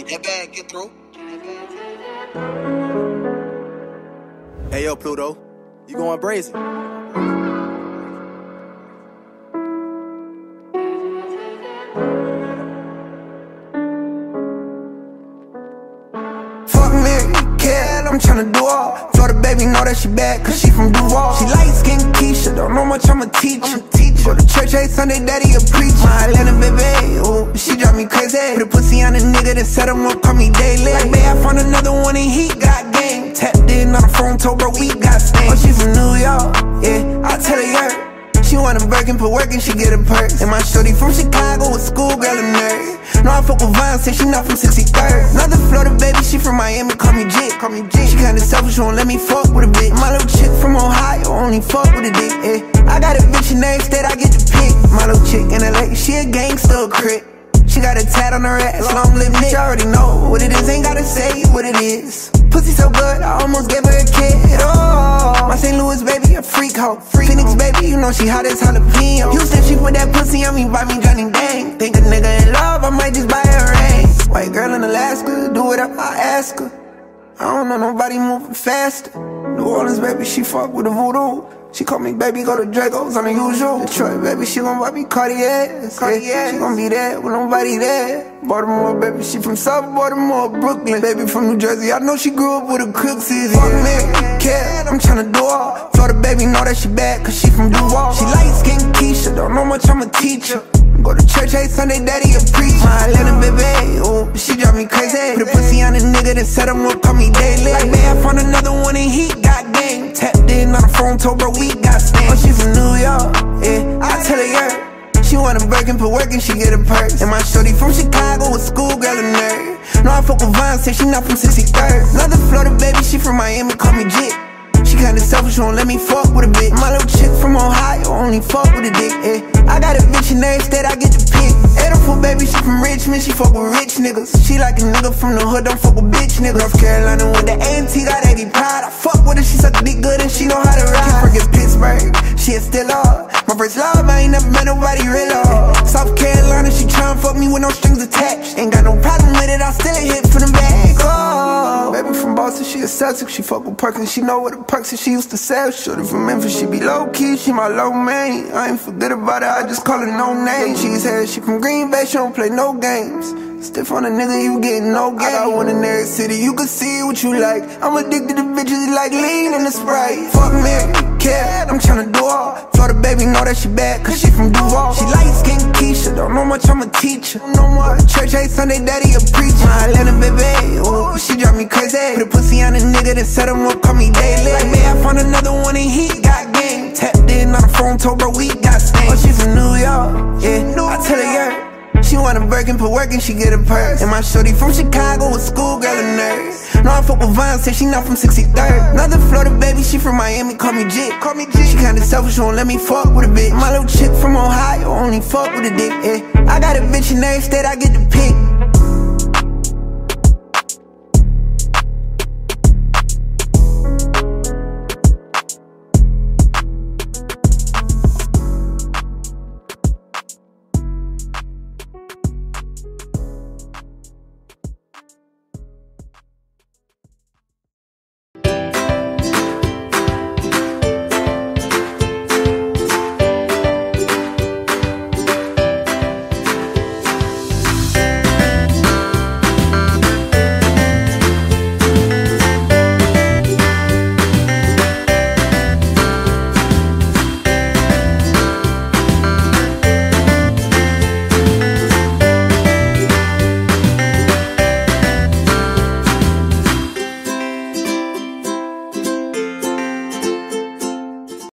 That bag get through. Hey yo, Pluto, you going brazen? Fuck Mary, Cat, I'm tryna do all. Florida baby know that she bad, cause she from Duval. She light skin Keisha, don't know much, I'm a teacher. Go to church every Sunday, daddy a preacher. My Atlanta baby, ooh, she drive me crazy. Put a pussy on a nigga that set him up, call me daily. Like, babe, I found another one and he got game. Tapped in on the phone, told bro we got stains. Oh, she from New York, yeah, I tell her yeah. She want a Birkin, put work and she get a purse. And my shorty from Chicago, a schoolgirl a nerd. No, I fuck with Vine, say she not from 63rd. Another Florida baby, she from Miami, call me Jit. She kinda selfish, won't let me fuck with a bitch. My little chick from Ohio, only fuck with a dick, I got a bitch in every state, I get to pick. My little chick in LA, she a gangster, a crit. She got a tat on her ass, long lip Nick. You already know what it is, ain't gotta say what it is. Pussy so good, I almost gave her a kid. Oh, my St. Louis baby, a freak hoe. Phoenix baby, you know she hot as jalapeno. Houston, she put that pussy on me, buy me Johnny Dang. Think a nigga in love, I might just buy her a ring. White girl in Alaska, do whatever I ask her. I don't know nobody moving faster. New Orleans baby, she fuck with the voodoo. She call me baby, go to Draco's on the usual. Detroit baby, she gon' buy me Cartiers. She gon' be there with nobody there. Baltimore baby, she from South Baltimore, Brooklyn. Baby from New Jersey, I know she grew up with a Cooksies. Fuck Mary, Cat, I'm tryna do all. Florida baby know that she bad, cause she from Duval. She light skin Keisha, don't know much, I'm a teacher. Go to church every Sunday, daddy a preacher. My Atlanta baby, ooh, she drive me crazy. Put a pussy on a nigga that set him up, call me daily. Like, babe, I found another one and he got game. Tapped in on the phone, told bro we got stains. Oh, she from New York, yeah, I tell her yeah. She want a Birkin, put work and she get a purse. And my shorty from Chicago, a schoolgirl a nerd. No, I fuck with Vine, say she not from 63rd. Another Florida baby, she from Miami, call me Jit. She kinda selfish, won't let me fuck with a bitch. My little chick from Ohio, only fuck with a dick, I got a bitch in every state, I get to pick. Ediful baby, she from Richmond, she fuck with rich niggas. She like a nigga from the hood, don't fuck with bitch niggas. North Carolina with the A&T, got 80 pride. I fuck with her, she suck a dick good and she know how to ride. Can't forget Pittsburgh, she is still up. My first love, I ain't never met nobody real up. South Carolina, she tryna fuck me with no strings attached. Ain't got no problem with it, I still a hit for the bag. Oh, baby from Boston, she a Celtic, she fuck with Perkins, she know what the perks is, she used to sell. Shorty from Memphis, she be low key, she my low main. I ain't forget about her, I just call her no name. She's head, she from Green Bay, she don't play no games. Stiff on a nigga, you getting no game. I got one in every city, you can see what you like. I'm addicted to bitches like lean and the Sprite. Fuck Mary, Cat, I'm tryna do all. Florida baby know that she bad, cause she from Duval. She light skin Keisha, don't know much, I'm a teacher. No more church every Sunday, daddy a preacher. My Atlanta baby, ooh, she drive me crazy. Put a pussy on a nigga that set him up, call me daily. Like, babe, I found another one and he got game. Tapped in on the phone, told bro we got stains. Oh, she from New York, yeah, I tell her yeah. She want a Birkin, put work and she get a purse. And my shorty from Chicago, a schoolgirl a nerd. No, I fuck with Vine, say she not from 63rd. Another Florida baby, she from Miami, call me Jit. She kinda selfish, won't let me fuck with a bitch. My little chick from Ohio, only fuck with a dick, I got a bitch in every state, I get to pick.